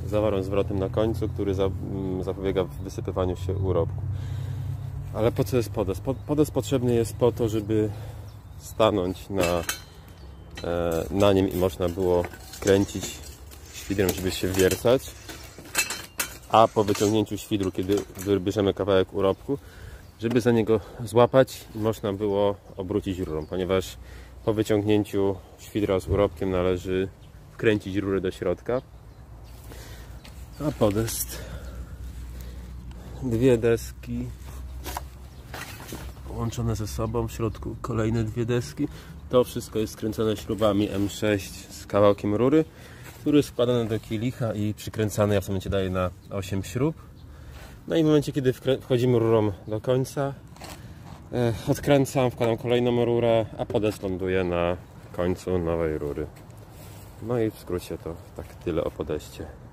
zaworem zwrotnym na końcu, który zapobiega wysypywaniu się urobku. Ale po co jest podest? Podest potrzebny jest po to, żeby stanąć na nim i można było kręcić świdrem, żeby się wiercać, a po wyciągnięciu świdru, kiedy wybierzemy kawałek urobku, żeby za niego złapać i można było obrócić rurą, ponieważ po wyciągnięciu świdra z urobkiem należy wkręcić rurę do środka. A podest, dwie deski połączone ze sobą, w środku kolejne dwie deski. To wszystko jest skręcone śrubami M6 z kawałkiem rury, który jest wkładany do kielicha i przykręcany, ja w tym momencie daję na 8 śrub. No i w momencie, kiedy wchodzimy rurą do końca, odkręcam, wkładam kolejną rurę, a podest ląduje na końcu nowej rury. No i w skrócie to tak tyle o podeście.